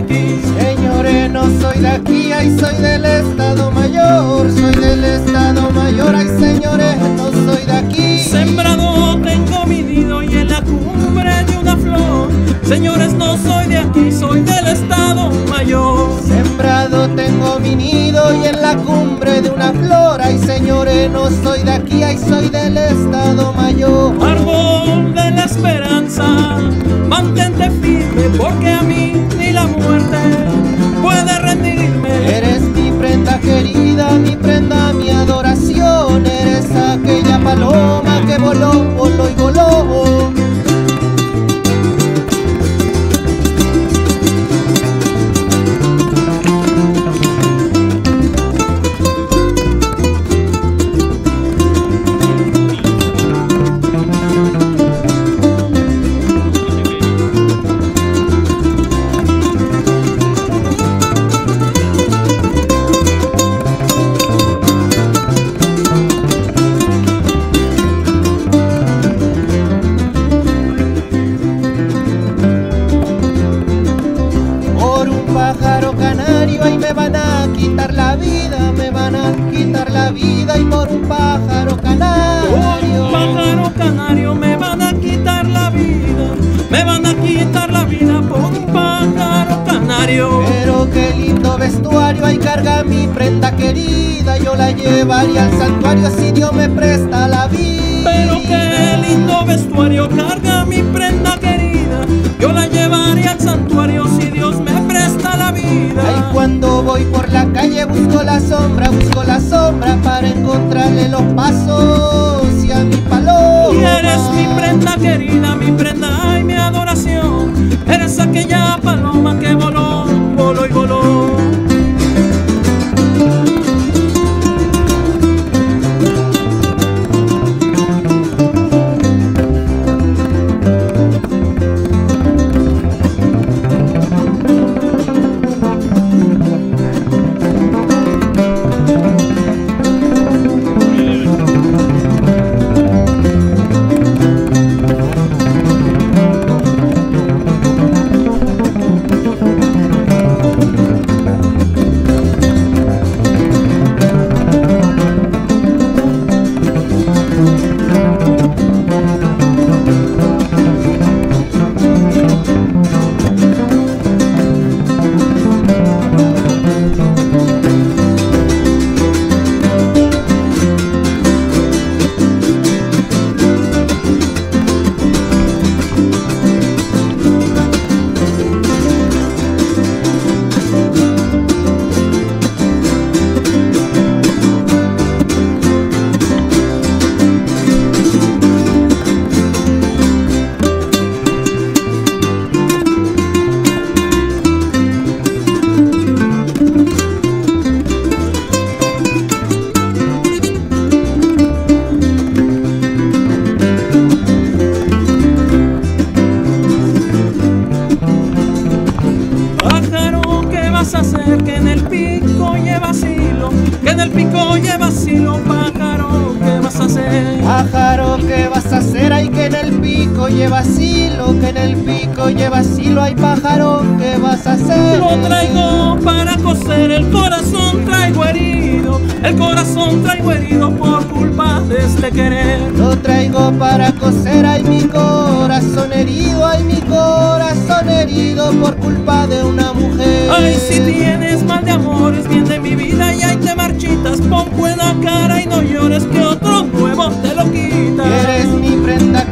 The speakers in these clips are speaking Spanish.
aquí. Señores, no soy de aquí, ay, soy del Estado Mayor, soy del Estado Mayor, ay, señores, no soy de aquí. Sembrado tengo mi nido y en la cumbre de una flor. Señores, no soy de aquí, soy del Estado Mayor. Sembrado tengo mi nido y en la cumbre de una flor, ay, señores, no soy de aquí, ay, soy del Estado Mayor. Árbol de la esperanza, mantente firme, porque a mí ni la muerte puede rendirme. Eres mi prenda querida, mi prenda, mi adoración. Eres aquella paloma que voló, voló y voló. Ahí me van a quitar la vida, me van a quitar la vida, y por un pájaro canario. Por un pájaro canario me van a quitar la vida, me van a quitar la vida por un pájaro canario. Pero qué lindo vestuario, ahí carga mi prenda querida, yo la llevaría al santuario si Dios me presta la vida. Pero qué lindo vestuario carga mi prenda querida, yo la llevaría al santuario si Dios me presta la vida. Ay, cuando voy por la calle busco la sombra para encontrarle los pasos y a mi paloma. Y eres mi prenda querida, mi prenda y mi adoración. Eres aquella paloma que voló, voló y voló. Que en el pico lleva silo, que en el pico lleva silo, pájaro, ¿qué vas a hacer? Pájaro, ¿qué vas a hacer? Ay, que en el pico lleva silo, que en el pico lleva silo, ay, pájaro, ¿qué vas a hacer? Lo traigo para coser, el corazón traigo herido, el corazón traigo herido por culpa de este querer. Lo traigo para coser, ay, mi corazón herido, ay, mi corazón herido por culpa de una mujer. Ay, si tienes mal de amores, bien de mi vida y ahí te marchitas, pon buena cara y no llores que otro nuevo te lo quita. Eres mi prenda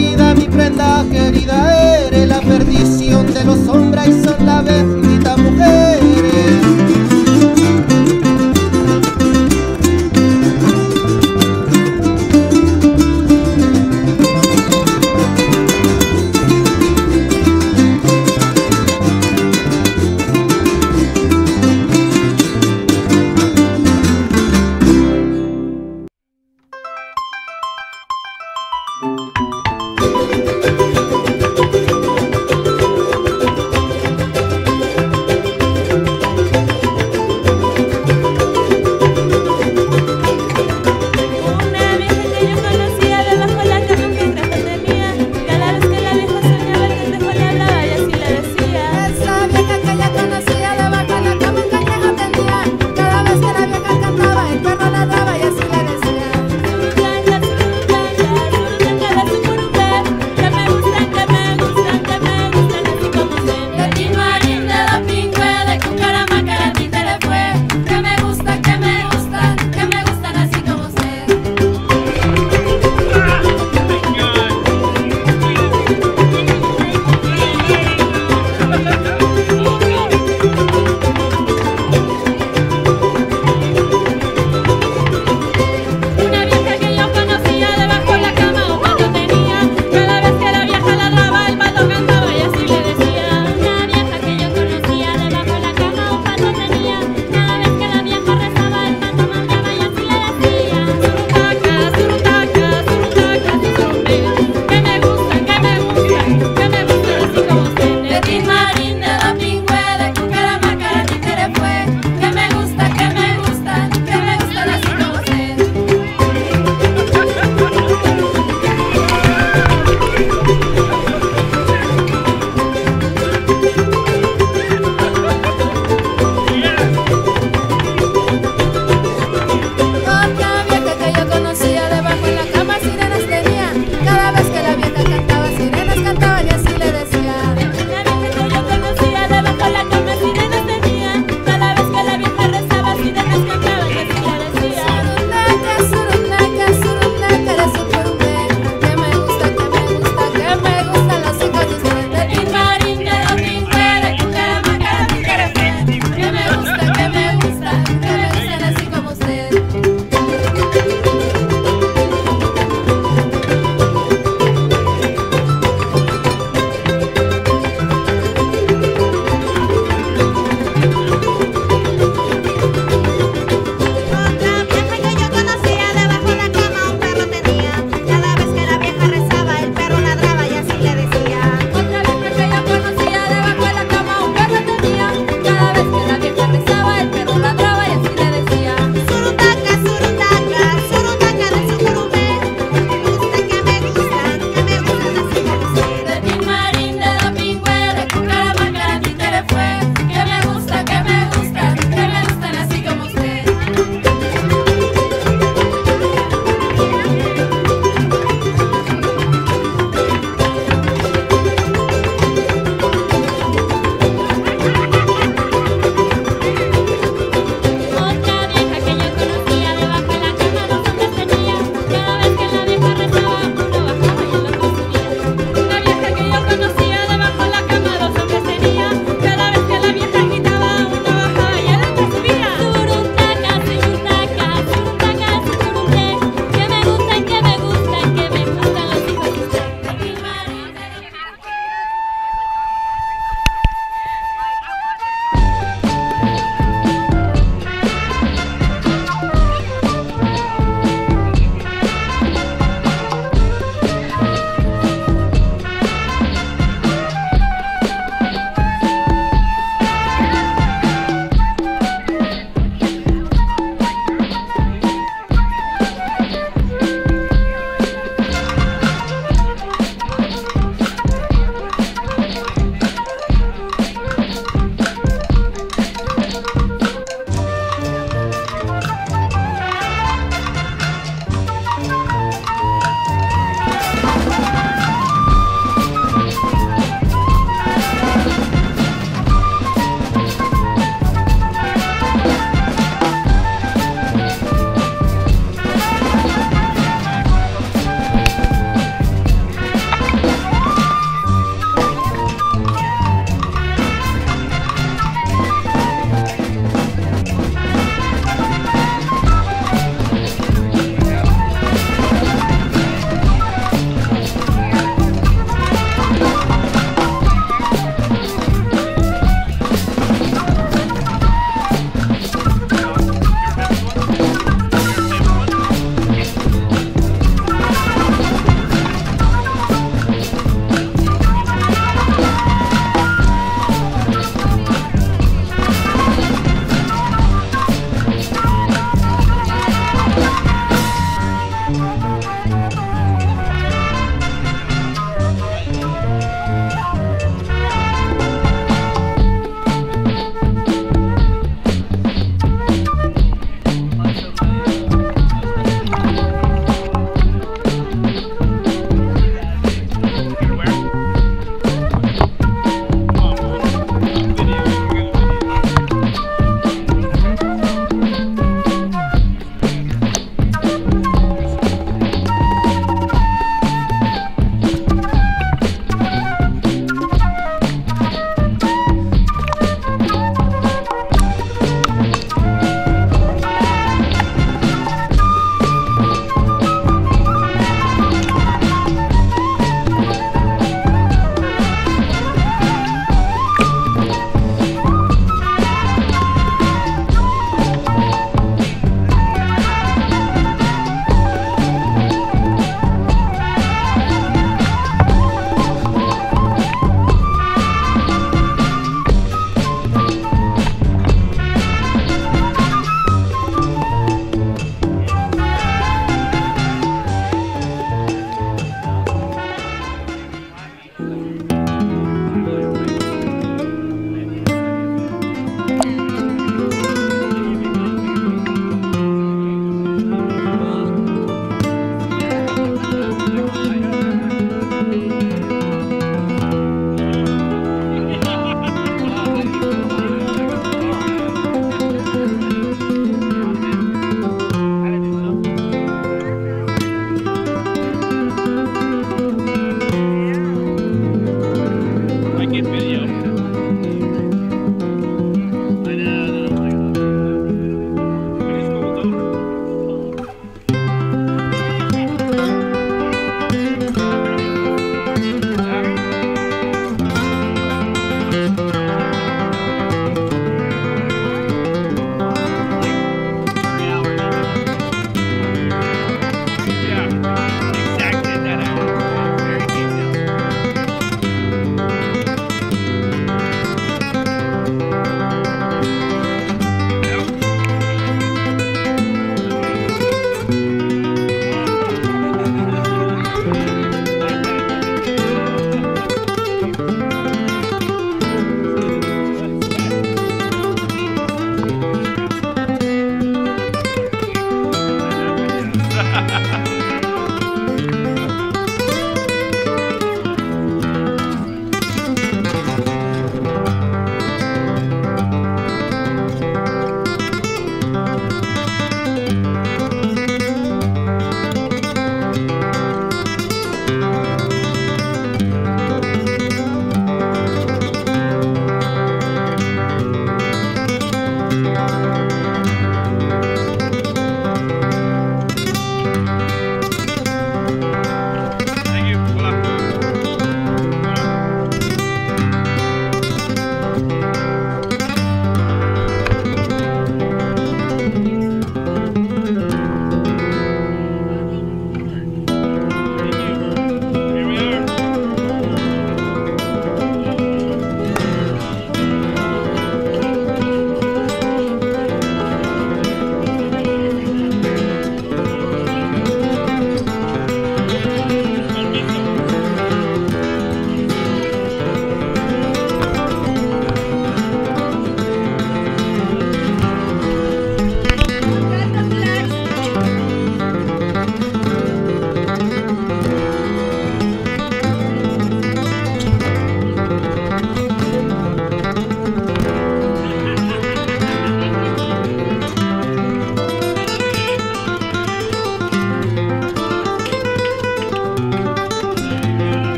querida, eres la perdición de los hombres y son la bendita mujeres.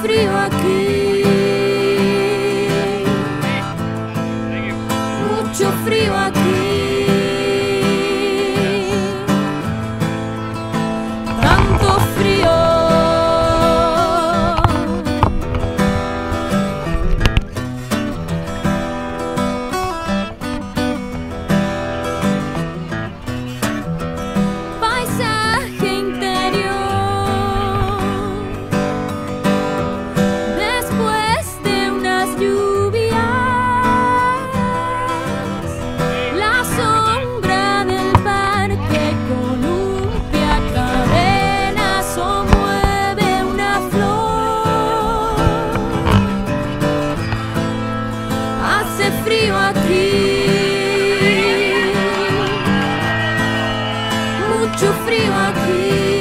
frío aquí, mucho frío aquí, tanto frío. Paisaje interior, después de unas lluvias, la sombra del parque columpia cadenas o mueve una flor. Hace frío aquí, mucho frío aquí,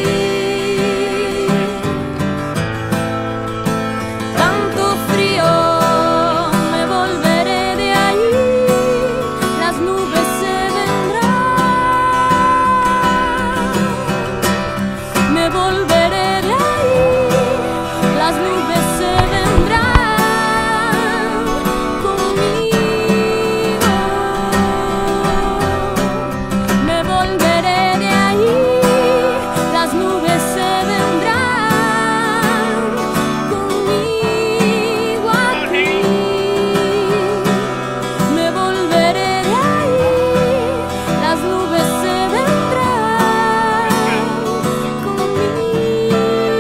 tanto frío. Me volveré de ahí, las nubes se vendrán. Me volveré de ahí, las nubes se vendrán conmigo. Me volveré de ahí, las nubes se vendrán conmigo aquí. Me volveré de ahí, las nubes se vendrán conmigo.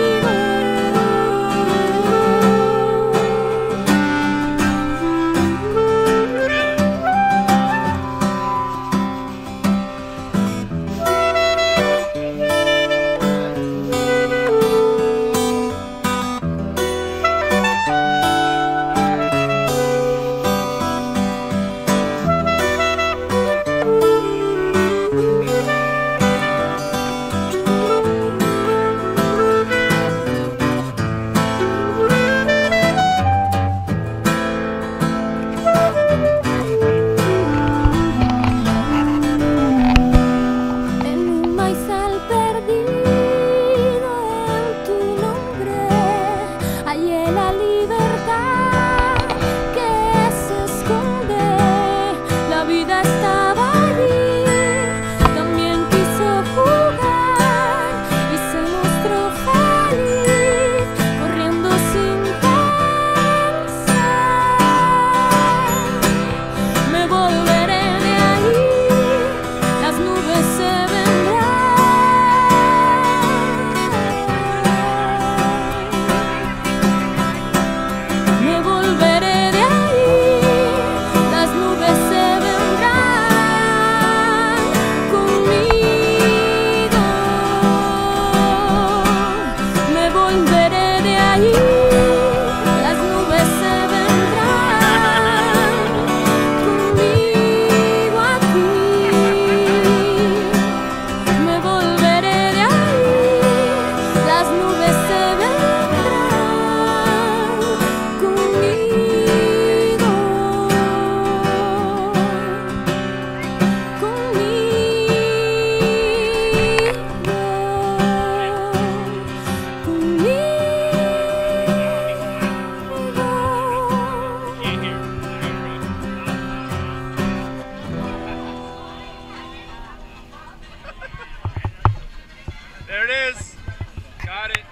En un maizal perdido en tu nombre hallé la libertad que se esconde. La vida estaba allí, también quiso jugar y se mostró feliz, corriendo sin pensar. Me volveré de ahí, las nubes se vendrán. Me volveré de ahí, las nubes se vendrán conmigo. Me volveré de ahí, las nubes se vendrán conmigo aquí. Me volveré de ahí, las nubes se vendrán conmigo. There it is. Got it.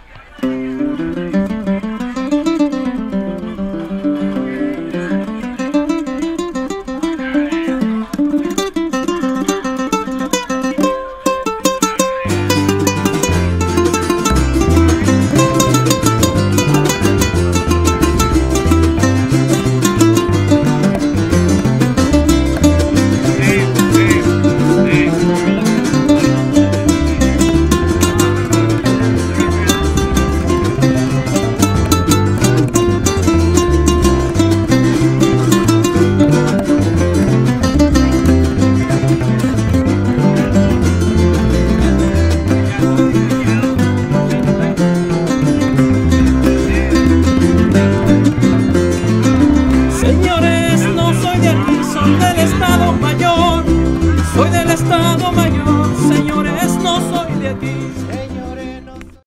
Estado Mayor, señores, no soy de aquí.